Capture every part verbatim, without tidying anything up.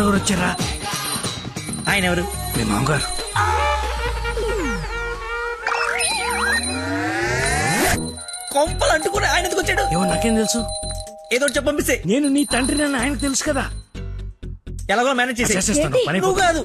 ఎవరు వచ్చారా? ఆయన ఎవరు? మీ మామగారు. కొంపలు అంటుకుని ఆయన ఎందుకు వచ్చాడు? ఏమో నాకేం తెలుసు. ఏదో చెప్పి పంపిస్తే. నేను నీ తండ్రి నన్ను ఆయనకు తెలుసు కదా. ఎలాగో మేనేజ్ చేసేస్తాను. నువ్వు కాదు.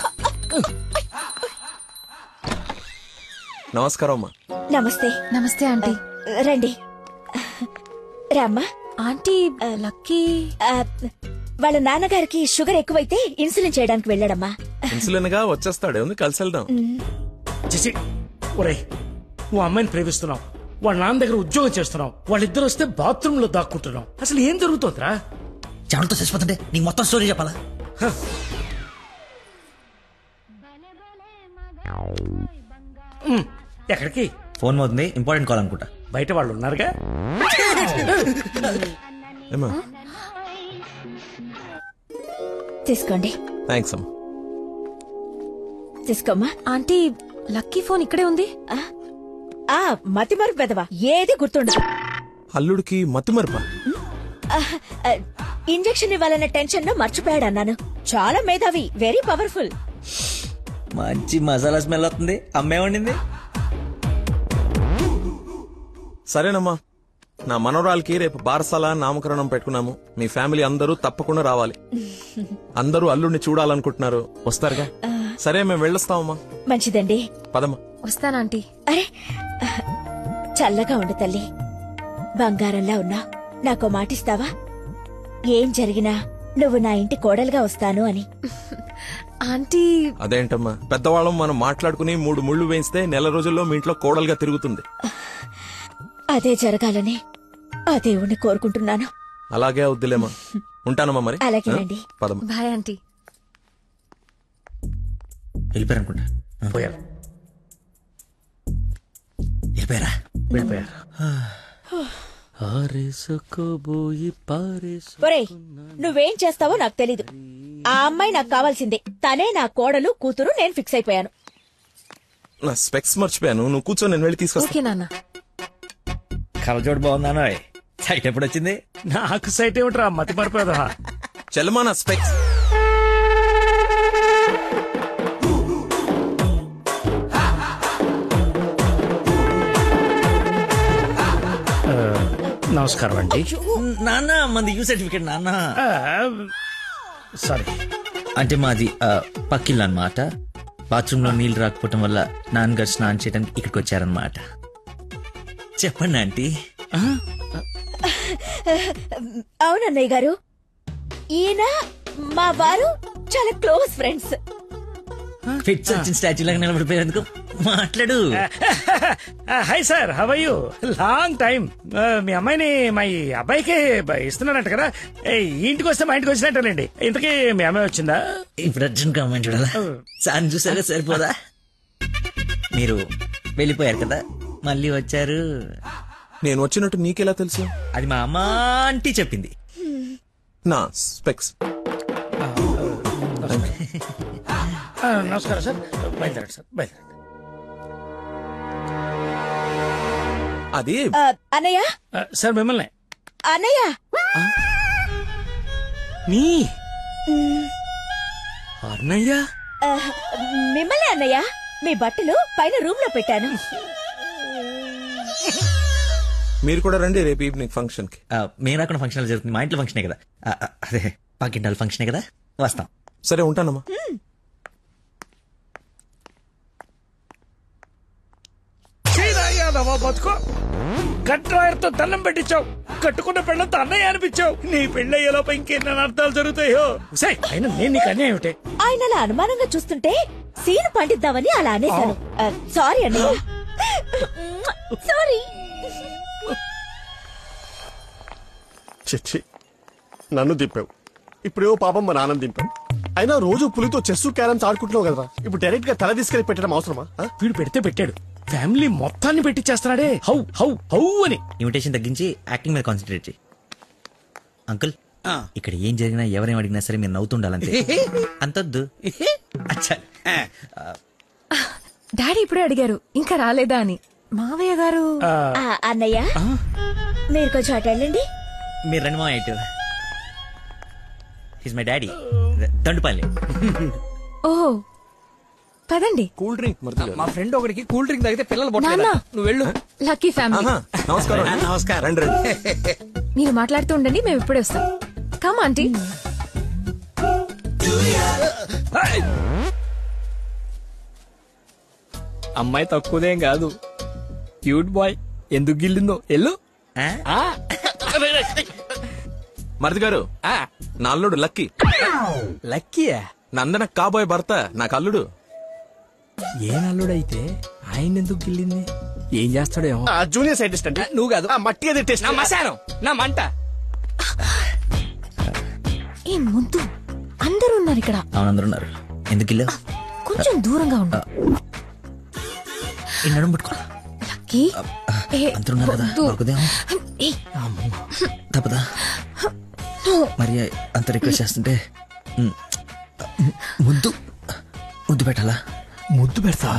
నమస్కారం అమ్మా. నమస్తే. నమస్తే ఆంటీ. రండి రామ్మా. ఆంటీ లక్కీ వాళ్ళ నాన్నగారికి షుగర్ ఎక్కువైతే ఇన్సులిన్ చేయడానికి వెళ్ళాడమ్మా. ఇన్సులిన్ గా వచ్చేస్తాడు, ఉంది కలిసి వెళ్దాం. చేసి ఒరేయ్, ఓ అమ్మాయిని ప్రేమిస్తున్నావు, వాళ్ళ నాన్న దగ్గర ఉద్యోగం చేస్తున్నావు, వాళ్ళిద్దరు వస్తే బాత్రూమ్ లో దాక్కుంటున్నావు. అసలు ఏం జరుగుతుందిరా? చెమటతో చచ్చిపోతుంటే నీకు మొత్తం స్టోరీ చెప్పాలా? ఎక్కడికి? ఫోన్ అవుతుంది, ఇంపార్టెంట్ కాల్ అనుకుంటా. బయట వాళ్ళు ఉన్నారుగా. తీసుకోండి. థ్యాంక్స్ అమ్మా. తీసుకోమ్మా. ఆంటీ లక్కీ ఫోన్ ఇక్కడే ఉంది. ఆ మతిమరు పెదవా, ఏది గుర్తుండదు. అల్లుడికి మతిమరుపా? ఇంజెక్షన్ ఇవ్వాలన్న టెన్షన్ లో మర్చిపోయాడు అన్నాను. చాలా మేధావి, వెరీ పవర్ఫుల్. మంచి మసాలా స్మెల్ వస్తుంది. అమ్మే వండింది. సరేనమ్మా, నా మనవరాలకి రేపు బారసాల నామకరణం పెట్టుకున్నాము. మీ ఫ్యామిలీ అందరూ తప్పకుండా రావాలి. అందరూ అల్లుడిని చూడాలనుకుంటున్నారు, వస్తారుగా? సరే, మేము వెళ్ళొస్తామమ్మా. మంచిదండి, పదమ్మా. వస్తానంటీ. అరే చల్లగా ఉండు తల్లి, బంగారంలా ఉన్నా. నాకో మాటిస్తావా? ఏం జరిగినా నువ్వు నా ఇంటి కోడలుగా వస్తాను అని. ఆంటీ అదేంటమ్మా, పెద్దవాళ్ళం మనం మాట్లాడుకుని మూడు ముళ్ళు వేయిస్తే నెల రోజుల్లో మీ ఇంట్లో కోడలుగా తిరుగుతుంది. అదే జరగాలని ఆ దేవుణ్ణి కోరుకుంటున్నాను. అలాగే అవుద్దిలేమా. ఉంటానమ్మా మరి. అలాగేనండి. పదమ్మా. Bye aunty. వెళ్ళిపోయారనుకుంటా. పోయారు వెళ్ళిపోయారా? వెళ్ళిపోయారు. ఒరేయ్, నువ్వేం చేస్తావో నాకు తెలీదు. ఆ అమ్మాయి నాకు కావాల్సిందే. తనే నా కోడలు, కూతురు. నేను ఫిక్స్ అయిపోయాను. నా స్పెక్స్ మర్చిపోయాను, నువ్వు కూర్చో, నేను వెళ్ళి తీసుకొస్తా. ఓకే నాన్న. కలజోడు బాగుందానో. సైట్ ఎప్పుడు వచ్చింది? నాకు సైట్ ఏమిట్రా, మతి మరిపోదా. చెల్లమా నా స్పెక్స్. నమస్కారం అండి. నాన్న మంది యూ సర్టిఫికేట్ నాన్న. సారీ అంటే మాది పక్కిల్లు అన్నమాట. బాత్రూమ్ లో నీళ్లు రాకపోవటం వల్ల నాన్నగారు స్నానం చేయడానికి ఇక్కడికి వచ్చారనమాట. చెప్పండి ఆంటీ. అవునన్నయ్య గారు, ఈయన మా వారు చాలా క్లోజ్ ఫ్రెండ్స్. ఫిట్స్ వచ్చిన స్టాచ్యూ లాగా నిలబడిపోయేందుకు మాట్లాడు. Hi sir, how are you? Long time. మీ అమ్మాయిని మా ఈ అబ్బాయికి ఇస్తున్నానంట కదా. ఇంటికి వస్తే మా ఇంటికి వచ్చినట్టేనండి. ఇంతకీ మీ అమ్మాయి వచ్చిందా? ఇప్పుడు అర్జున్ అమ్మాయిని చూడాలా? సార్ చూసారా, సరిపోదా? మీరు వెళ్ళిపోయారు కదా, మళ్ళీ వచ్చారు. నేను వచ్చినట్టు నీకెలా తెలుసు? అది మా అమ్మ ఆంటీ చెప్పింది. నా స్పెక్స్. నమస్కారం సార్, బయలుదేరండి సార్, బయలుదేరండి. అది అన్నయ్య. సార్ మిమ్మల్ని. అన్నయ్య మీ అన్నయ్య? మిమ్మల్ని అన్నయ్య. మీ బట్టలు పైన రూమ్ లో పెట్టాను. మీరు కూడా రండి రేపు ఈవినింగ్ ఫంక్షన్ కి. మేము రాకుండా ఫంక్షన్ జరుగుతుంది. మా ఇంట్లో ఫంక్షనే కదా. అదే పక్కింటాల ఫంక్షనే కదా, వస్తాం. సరే, ఉంటానమ్మా. బతుకో, కట్రాయర్తో దండం పెట్టించావు, కట్టుకున్న పెళ్లంతో అన్నయ్య అనిపించావు. నీ పెళ్ళయ్యేలోపు ఇంకెన్న అర్థాలు జరుగుతాయో. ఆయన నేను నీకు అన్యాయం ఏమిటి? ఆయన అలా అనుమానంగా చూస్తుంటే సీన్ పండిద్దామని అలా అనేశాను. సారీ అన్నయ్య, సారీ. చిచ్చి, నన్ను దింపావు. ఇప్పుడేవో పాపం మా నాన్న దింపావు. అయినా రోజు పులితో చెస్ క్యారమ్స్ ఆడుకుంటున్నావు కదరా. ఇప్పుడు డైరెక్ట్ గా తల తీసుకెళ్లి పెట్టడం అవసరమా? వీడు పెడితే పెట్టాడు, ఫ్యామిలీ మొత్తాన్ని పెట్టిచ్చేస్తున్నాడే. హౌ హౌ హౌ అని. ఇన్విటేషన్ తగ్గించి యాక్టింగ్ మీద కాన్సన్ట్రేట్ చేయి. అంకుల్, ఇక్కడ ఏం జరిగినా ఎవరేం అడిగినా సరే మీరు నవ్వుతుండాలంతే. అంతొద్దు. అచ్చా. డాడీ ఇప్పుడే అడిగారు ఇంకా రాలేదా అని. మావయ్య గారు. అన్నయ్య, మీరు కొంచెం అటు వెళ్ళండి. మీరు రండి మా ఇటు. He's my daddy. దండుపాలెం. ఓ పదండి. కూల్ డ్రింక్ మరిది గారు. మా ఫ్రెండ్ ఒకడికి కూల్ డ్రింక్ తాగితే పిల్లలు నాన్న. పుట్టలేదా? నువ్వు వెళ్ళు. Lucky family. ఆహా, నమస్కారం నమస్కారం రండి రండి. మీరు మాట్లాడుతూ ఉండండి, మేము ఇప్పుడే వస్తాం. Come aunty. అమ్మాయి తక్కువదేం కాదు, క్యూట్ బాయ్. ఎందుకు గిల్లిందో ఎల్లు. ఆ? ఆ, మరిది గారు ఆ, నా అల్లుడు లక్కీ. లక్కీయా? నందన కాబోయే భర్త నాకు అల్లుడు. ఏ నల్లుడైతే ఆయన ఎందుకు గిల్లింది? ఏం చేస్తాడేమో. జూనియర్ సైంటిస్ట్ అండి. నువ్వు కాదు, ఆ, మట్టి అది టెస్ట్. నా మశానం, నా మంట. ఏ ముద్దు, అందరూ ఉన్నారు ఇక్కడ. అవును, అందరు ఉన్నారు. ఎందుకు ఇల్లు కొంచెం దూరంగా ఉండు. ఈ నడుము పట్టుకో. లక్కీ. ఏ, అందరు ఉన్నారు కదా, వద్దు. దొరకదేమో. ఏ, తప్పదా? మరి అంత రిక్వెస్ట్ చేస్తుంటే మ్, ముద్దు ముద్దు పెట్టాలా? ముద్దు పెడతా.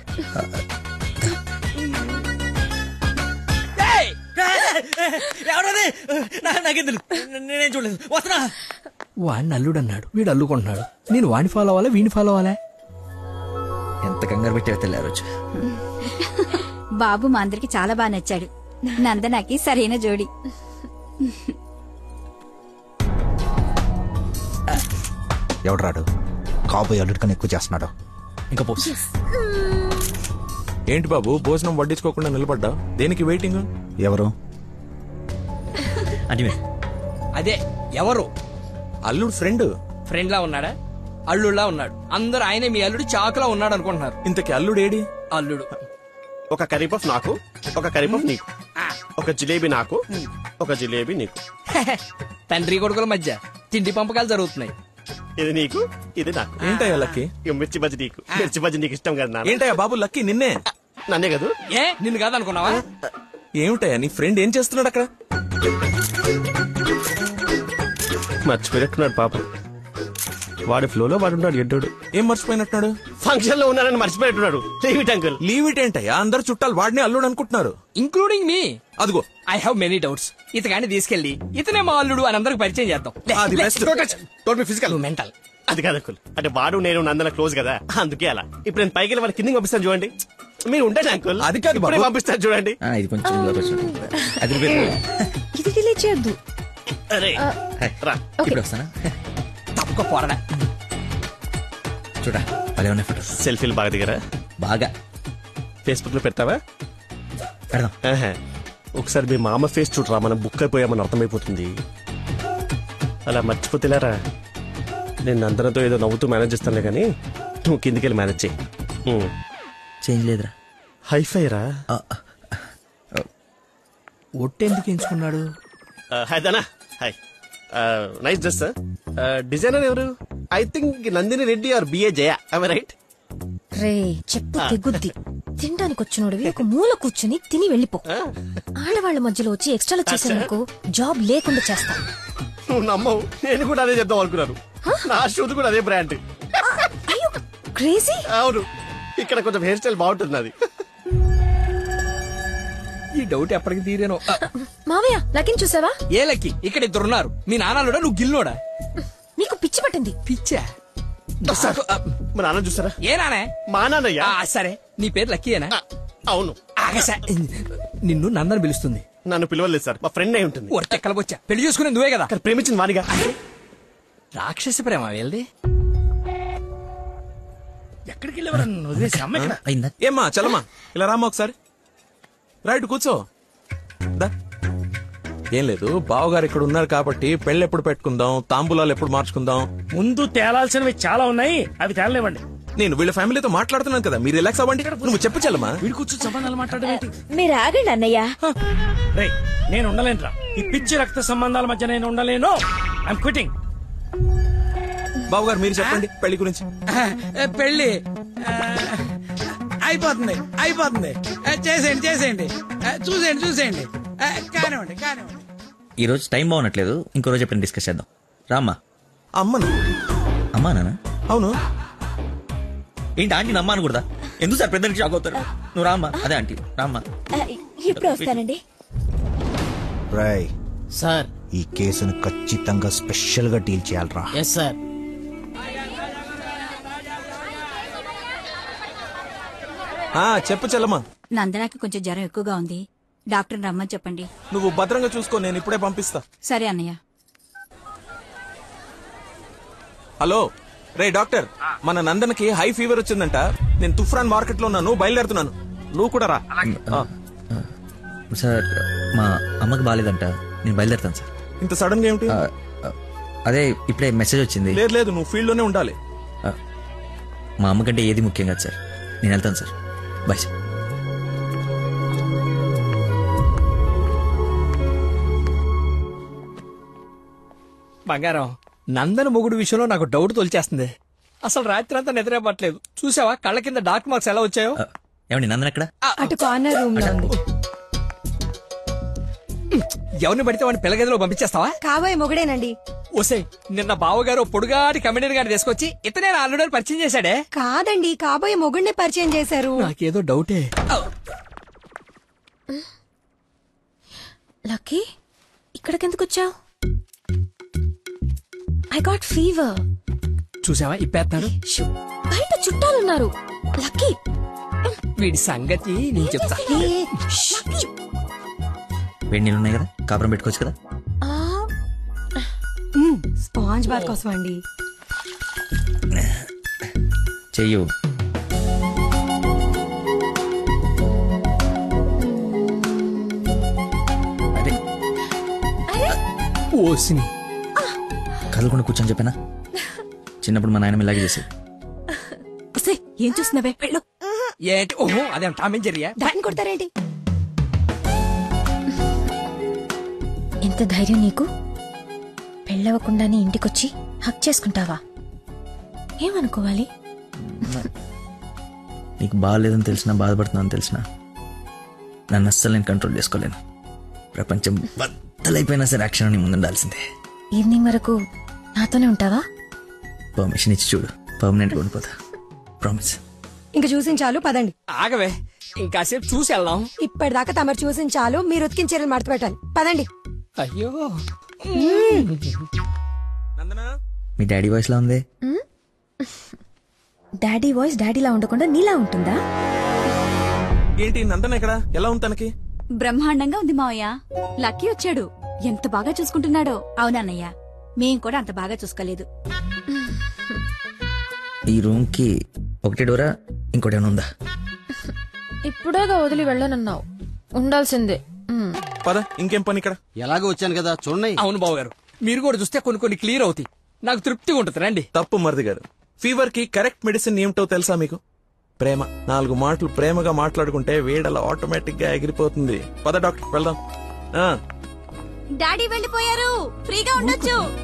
నేనేం చూడలేదు. వస్తున్నా. వాడిని అల్లుడు అన్నాడు, వీడు అల్లుకుంటున్నాడు. నేను వాడిని ఫాలో అవ్వాలా, వీడిని ఫాలో అవ్వాలా? ఎంత కంగారు పెట్టే తెల్లారు రోజు. బాబు మా అందరికి చాలా బాగా నచ్చాడు. నందనకి సరైన జోడి. ఎవడరాడు కాబోయే అల్లుడి కన్నా ఎక్కువ చేస్తున్నాడు. ఇంకా పోసి ఏంటి బాబు భోజనం వడ్డించుకోకుండా నిలబడ్డా? దేనికి వెయిటింగ్? ఎవరు? అంటే అదే ఎవరు? అల్లుడు ఫ్రెండ్. ఫ్రెండ్ లా ఉన్నాడా? అల్లుడులా ఉన్నాడు. అందరూ ఆయనే మీ అల్లుడు చాకులా ఉన్నాడు అనుకుంటున్నారు. ఇంతకి అల్లుడు ఏడి? అల్లుడు ఒక కర్రీ పఫ్ నాకు, ఒక కర్రీ పఫ్ నీకు, ఒక జిలేబీ నాకు, ఒక జిలేబీ నీకు. తండ్రి కొడుకుల మధ్య తిండి పంపకాలు జరుగుతున్నాయి. ఇది నీకు, ఇది నాకు. ఏంటయ్యా లక్కీ? ఇక మిర్చి బజ్జి నీకు, మిర్చి బజ్జి నీకు ఇష్టం కదా నాన్న? ఏంటయ్యా బాబు లక్కీ నిన్నే? నన్నే కదా. ఏ నిన్ను కాదనుకున్నావా? ఏమిటయ్యా నీ ఫ్రెండ్ ఏం చేస్తున్నాడు అక్కడ? మర్చిపోయినట్టున్నాడు పాపం. వాడి ఫ్లోలో వాడు ఉన్నాడు ఎడ్డోడు. ఏం మర్చిపోయినట్టున్నాడు? ఫంక్షన్ లో ఉన్నానని మర్చిపోయినట్టున్నాడు. Leave it uncle. Leave it ఏంటయ్యా? అందరు చుట్టాలు వాడిని అల్లుడు అనుకుంటున్నారు. ఇంక్లూడింగ్ మీ. అదిగో ఐ హావ్ మెనీ డౌట్స్. ఇతగాని తీసుకెళ్లి ఇతనే మా అల్లుడు అని అందరికి పరిచయం చేద్దాం. అది best. Physical mental. అది కాదు అంకుల్. అంటే వాడు నేను నందన క్లోజ్ కదా, అందుకే అలా. ఇప్పుడు నేను పైకి వెళ్ళి వాడి కిందకి పంపిస్తాను చూడండి. మీరు ఉండండి అంకుల్. అది కాదు బాబు. ఇప్పుడే పంపిస్తాను చూడండి. ఆ, ఇది కొంచెం ఇందులోకి వచ్చినట్టు. అది రిపేర్. ఇది డిలే చేయొద్దు. అరే హాయ్. రా. ఇప్పుడు వస్తానా? తప్పక పోరడా. చూడా అదే ఉన్నాయి ఫోటోస్. సెల్ఫీలు బాగా దిగరా? బాగా ఫేస్బుక్ లో పెడతావా? పెడదాం. ఆహా. ఒకసారి మీ మామ ఫేస్ చూడరా, మనం బుక్ అయిపోయామని అర్థమైపోతుంది. అలా మర్చిపోతేలారా. నేను నందనతో ఏదో నవ్వుతూ మేనేజ్ చేస్తానులే కానీ నువ్వు కిందికి వెళ్ళి మేనేజ్ చేయి. ఉమ్. చేంజ్ లేదురా. హైఫై రా. ఆ, ఒట్టెందుకు ఎంచుకున్నాడు? ఆ, హాయ్ దానా. హాయ్. ఆ, నైస్ డ్రెస్ సార్. ఆ, డిజైనర్ ఎవరు? I think Nandini Reddy or BA Jaya. I right? రే చెప్పు తెగుద్ది. తినడానికి వచ్చినోడివి ఒక మూల కూర్చుని తిని వెళ్ళిపో. ఆడవాళ్ల మధ్యలో వచ్చి ఎక్స్ట్రాలు చేసేందుకు జాబ్ లేకుండా చేస్తా. నువ్వు నమ్మవు, నేను కూడా అదే చెప్దాం అనుకున్నాను. నా షూట్ కూడా అదే బ్రాండ్. అయ్యో క్రేజీ. అవును, ఇక్కడ కొంచెం హెయిర్ స్టైల్ బాగుంటుంది అది. ఈ డౌట్ ఎప్పటికి తీరేనో. మావయ్య లకిన్ చూసావా? ఏ లక్కి? ఇక్కడ ఇద్దరున్నారు. మీ నాన్నలోడా నువ్వు గిల్లోడా? నీకు పిచ్చి పట్టింది. పిచ్చా? సార్, మా నాన్న చూసారా? ఏ నానే? మా నాన్నయ్యా. ఆ, సరే నీ పేరు లక్కీయేనా? ఆ, అవును. ఆగసా. నిన్ను నందన పిలుస్తుంది. నన్ను పిలవలేదు సార్, మా ఫ్రెండ్ అయి ఉంటుంది. ఒట్టెక్కలబొచ్చా. పెళ్లి చేసుకునే నువ్వే కదా. కానీ ప్రేమించింది వానిగా. రాక్షస ప్రేమ వెళ్ళి. ఎక్కడికి వెళ్ళేవారని వదిలేసి అమ్మ ఇక్కడ. అయిందా? ఏమ్మా చలమా ఇలా రామ్మా ఒకసారి. రైట్ కూర్చో. దా. ఏం లేదు, బావగారు ఇక్కడ ఉన్నారు కాబట్టి పెళ్ళి ఎప్పుడు పెట్టుకుందాం, తాంబూలాలు ఎప్పుడు మార్చుకుందాం. ముందు తేలాల్సినవి చాలా ఉన్నాయి, అవి తేలనివ్వండి. నేను వీళ్ళ ఫ్యామిలీతో మాట్లాడుతున్నాను కదా, మీరు రిలాక్స్ అవ్వండి. నువ్వు చెప్పు చలమా. వీడి కూర్చొని సంబంధాలు మాట్లాడడం మీరు ఆగండి అన్నయ్య. రే నేను ఉండలేనురా. ఈ పిచ్చి రక్త సంబంధాల మధ్య నేను ఉండలేను. I'm quitting. బావగారు మీరు చెప్పండి పెళ్లి గురించి. పెళ్లి అయిపోతుంది అయిపోతుంది. చేసేయండి చేసేయండి. చూసేయండి చూసేయండి. కానివ్వండి కానివ్వండి. ఈ రోజు టైం బాగున్నట్లేదు, ఇంకో రోజు ఎప్పుడైనా డిస్కస్ చేద్దాం. రామ్మా. అమ్మను. అమ్మా నాన్న? అవును. ఏంటి ఆంటీ నమ్మా అనకూడదా? ఎందుకు సార్ పెద్దలకి షాక్ అవుతారు? నువ్వు రామ్మా. అదే ఆంటీ రామ్మా. ఆ, ఇప్పుడు వస్తానండి. రాయ్ సార్. ఈ కేసును ఖచ్చితంగా స్పెషల్ గా డీల్ చేయాలరా. Yes sir. ఆ చెప్పు చెల్లమ్మా. నందనాకి కొంచెం జ్వరం ఎక్కువగా ఉంది, డాక్టర్ రమ్మని చెప్పండి. నువ్వు భద్రంగా చూసుకో, నేను ఇప్పుడే పంపిస్తా. సరే అన్నయ్య. హలో రే డాక్టర్, మన నందనకి హై ఫీవర్ వచ్చిందంట. నేను తుఫ్రాన్ మార్కెట్ లో ఉన్నాను, బయలుదేరుతున్నాను. నువ్వు కూడా రా. ఆ. సార్ మా అమ్మకి బాగాలేదంట, నేను బయలుదేరుతాను సార్. ఇంత సడన్ గా ఏమిటి? ఆ, ఆ, అదే ఇప్పుడే మెసేజ్ వచ్చింది. లేదు లేదు, నువ్వు ఫీల్డ్ లోనే ఉండాలి. ఆ, మా అమ్మకంటే ఏది ముఖ్యం కాదు సార్, నేను వెళ్తాను సార్. Bye sir. బంగారం, నందన మొగుడు విషయంలో నాకు డౌట్ తోల్చేస్తుంది. అసలు రాత్రి అంతా నిద్ర పట్టలేదు. చూసావా కళ్ళ కింద డార్క్ మార్క్స్ ఎలా వచ్చాయో? ఆ, ఏమండి నందన ఎక్కడ? అటు కార్నర్ రూమ్ లో ఉంది. ఎవరిని పడితే వాడిని పిల్లగదిలో పంపించేస్తావా? కాబోయే మొగుడేనండి. ఓసే, నిన్న బావగారు పొడుగాటి కమిడీని గారిని తీసుకొచ్చి ఇతనే ఆల్రెడీ పరిచయం చేశాడే. కాదండి, కాబోయే మొగుడిని పరిచయం చేశారు. నాకేదో డౌటే. లక్కీ, ఇక్కడికెందుకు వచ్చావు? I got fever. చూసావా ఇప్పేస్తున్నాడు. బయట చుట్టాలున్నారు. లక్కీ, వీడి సంగతి నేను చెప్తా. వేడి నీళ్ళు ఉన్నాయి కదా, కాపురం పెట్టుకోవచ్చు కదా. స్పాంజ్ బాత్ కోసం అండి. చెయ్యు. అరే ఓసిని కదలకుండా కూర్చొని చెప్పానా? చిన్నప్పుడు మా నాయనమ్మ ఇలాగే చేసేది. ఏం చూస్తున్నావే? వెళ్ళు. ఏంటి? ఓహో, అదే టామ్ అండ్ జెర్రీయా? దాన్ని కొడతారేంటి? ఎంత ధైర్యం నీకు? పెళ్ళవకుండానే ఇంటికొచ్చి హక్ చేసుకుంటావా? ఏమనుకోవాలి? నీకు బాగాలేదని తెలిసినా, బాధపడుతున్నాను తెలిసినా, నన్ను అస్సలు నేను కంట్రోల్ చేసుకోలేను. ప్రపంచం బద్దలైపోయినా సరే అక్షరం నీ ముందు ఉండాల్సిందే. ఈవినింగ్ వరకు నాతోనే ఉంటావా? పర్మిషన్ ఇచ్చి చూడు, పర్మనెంట్గా ఉండిపోతా. ప్రామిస్. ఇంక చూసించాలు, పదండి. ఆగవే, ఇంకాసేపు చూసి వెళ్దాం. ఇప్పటిదాకా తమరు చూసించాలు, మీరు ఉతికిన చీరలు మడత పెట్టాలి. పదండి. అయ్యో, మీ డాడీ వాయిస్ లా ఉంది. డాడీ వాయిస్ డాడీలా ఉండకుండా నీలా ఉంటుందా? ఏంటి నందన ఇక్కడ? ఎలా ఉంది తనకి? బ్రహ్మాండంగా ఉంది మావయ్య. లక్కీ వచ్చాడు, ఎంత బాగా చూసుకుంటున్నాడో. అవునన్నయ్య, మేం కూడా అంత బాగా చూసుకోలేదు. ఈ రూమ్ కి ఒకటి డోరా, ఇంకోటి ఏమైనా ఉందా? ఇప్పుడేగా వదిలి వెళ్ళనన్నావు, ఉండాల్సిందే. పద, ఇంకేం పని ఇక్కడ? ఎలాగో వచ్చాను కదా చూడండి. అవును బాబు గారు, మీరు కూడా చూస్తే కొన్ని కొన్ని క్లియర్ అవుతాయి. నాకు తృప్తిగా ఉంటుంది. రండి. తప్పు మరిది గారు, ఫీవర్ కి కరెక్ట్ మెడిసిన్ ఏమిటో తెలుసా మీకు? ప్రేమ. నాలుగు మాటలు ప్రేమగా మాట్లాడుకుంటే వేడలా ఆటోమేటిక్ గా ఎగిరిపోతుంది. పద డాక్టర్, వెళ్దాం. డాడీ వెళ్ళిపోయారు, ఫ్రీగా ఉండొచ్చు.